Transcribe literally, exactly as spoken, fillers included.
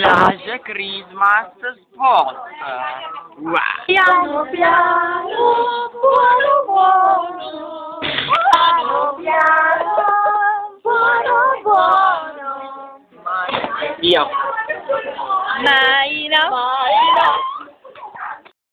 Village Christmas Spot. Wow. Piano piano, buono buono, piano piano, buono buono. Io. Maina, Maina.